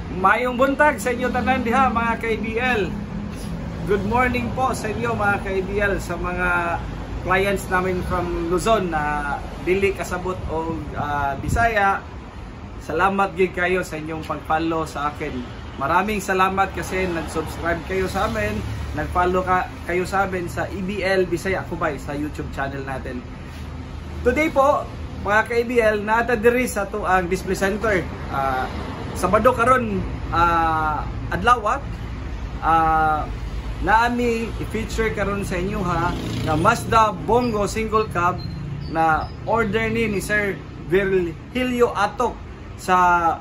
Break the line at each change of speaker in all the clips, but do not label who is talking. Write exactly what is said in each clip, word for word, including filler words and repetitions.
Mayong buntag sa inyo tanan diha mga ka-I B L. Good morning po sa inyo mga ka-I B L, sa mga clients namin from Luzon na dili kasabot o uh, Bisaya. Salamat gid kayo sa inyong pag-follow sa akin. Maraming salamat kasi nag-subscribe kayo sa amin, nag-follow ka kayo sa amin sa I B L Bisaya Kubay sa YouTube channel natin. Today po mga ka-I B L, naata diri sa to ang display center. Uh, Sabado karon uh, adlaw uh, naami i-feature karon sa inyo ha na Mazda Bongo single cab na order ni ni Sir Virgilio Atok sa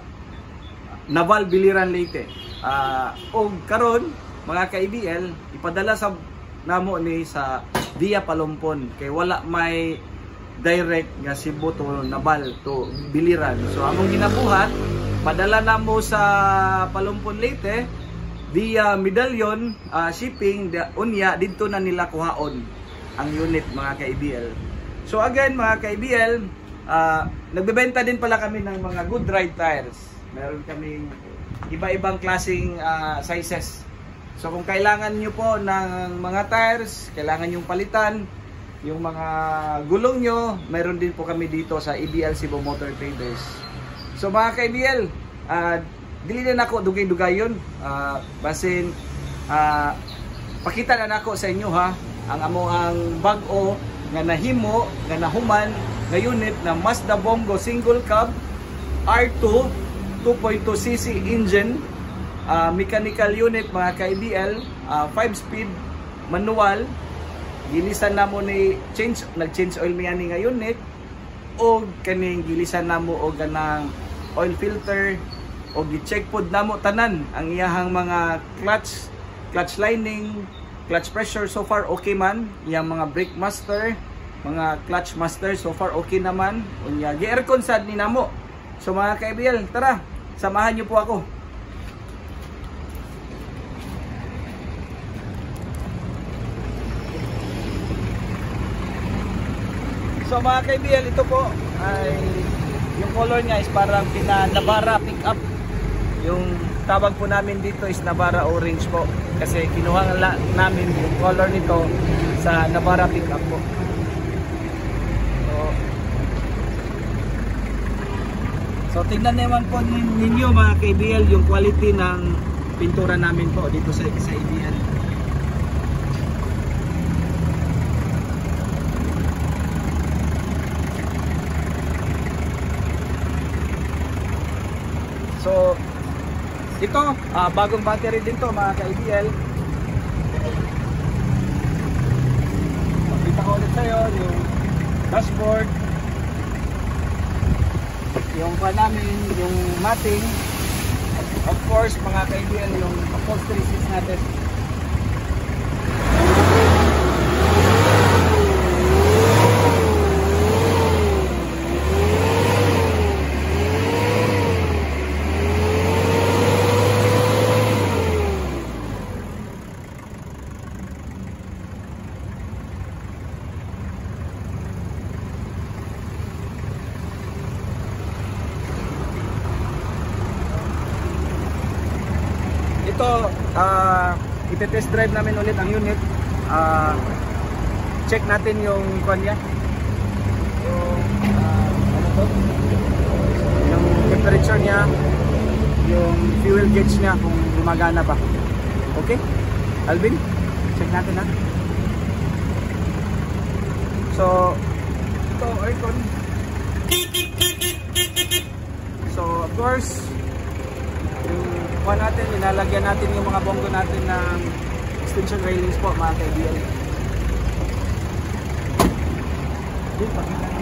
Naval, Biliran, Leyte. Uh, o karon mga ka-I B L, ipadala sa namo ni sa via Palumpon kay wala may direct nga Cebu to Naval to Biliran. So among ginabuhat, padala na mo sa Palumpon, Leyte via medallion uh, shipping the, unya dito na nila kuhaon ang unit mga ka-I B L. So again mga ka-I B L, uh, nagbebenta din pala kami ng mga good ride tires. Meron kaming iba-ibang klaseng uh, sizes. So kung kailangan nyo po ng mga tires, kailangan nyo palitan yung mga gulong nyo, meron din po kami dito sa I B L Cebu Motor Traders. So mga ka-I B L, uh, dili na nako dugay-dugayon, uh, basin uh, pakita na nako sa inyo ha ang amo ang bag-o nga nahimo nga nahuman nga unit na Mazda Bongo single cab R two two point two C C engine, uh, mechanical unit mga ka-I B L, uh, five speed manual. Gilisan na mo ni change, nag-change oil mi ani nga unit, o kaning gilisan na mo og ganang oil filter, o gi-check pod na mo tanan ang iyahang mga clutch, clutch lining, clutch pressure, so far okay man. Iyang mga brake master, mga clutch master, so far okay naman. Unya gi-aircon sad ni namo. So mga ka-I B L, tara, samahan niyo po ako. So mga ka-I B L, ito po ay yung color niya is parang pina Navarra pickup. Yung tawag po namin dito is Navarra Orange po, kasi kinuha na namin yung color nito sa Navarra pickup po. So, so tingnan naman po ninyo mga ka-I B L yung quality ng pintura namin po dito sa, sa I B L. So, ito, uh, bagong battery din to mga ka-I B L. Pakita ko ulit sa'yo yung dashboard, yung pa namin, yung matting, of course mga ka-I B L, yung upholstery seats natin. Ito, uh, ite-test drive namin ulit ang unit. Uh, check natin yung kanya, yung uh, ano to, yung temperature nya, yung fuel gauge nya kung gumagana ba. Okay, Alvin, check natin ha. So ito aircon. So of course yung kuha natin, nilalagyan natin yung mga bongo natin ng extension railings po mga ka-I B L. Dito, pakita natin.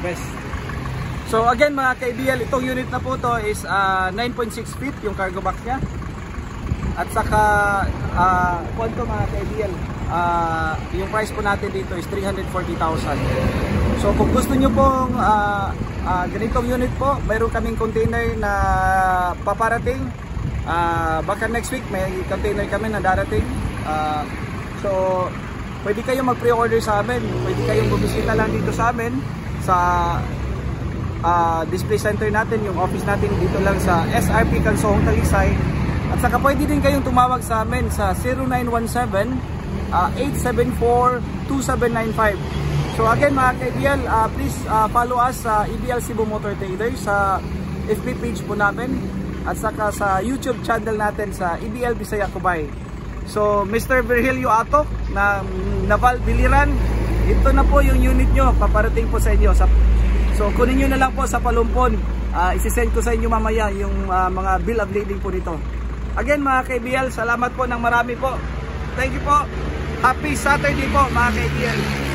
best. So again mga K B L, itong unit na po to is uh, nine point six feet yung cargo box niya. At saka uh, kwento mga K B L, uh, yung price po natin dito is three hundred forty thousand. So kung gusto nyo pong uh, uh, ganitong unit po, mayroon kaming container na paparating. Uh, baka next week may container kami na darating. Uh, so pwede kayong mag pre-order sa amin, pwede kayong bumisita lang dito sa amin sa uh, display center natin, yung office natin dito lang sa S R P Kansohong Talisay. At saka pwede din kayong tumawag sa amin sa zero nine one seven, eight seven four, two seven nine five. So again mga K B L, uh, please uh, follow us sa E B L Cebu Motor Traders sa F B page po namin at saka sa YouTube channel natin sa E B L Bisaya Kubay. So Mister Virgilio Atok na Naval Biliran, ito na po yung unit nyo, paparating po sa inyo. So kunin nyo na lang po sa Palumpon, uh, isisend ko sa inyo mamaya yung uh, mga bill of lading po nito. Again mga K B L, salamat po ng marami po. Thank you po. Happy Saturday po mga K B L.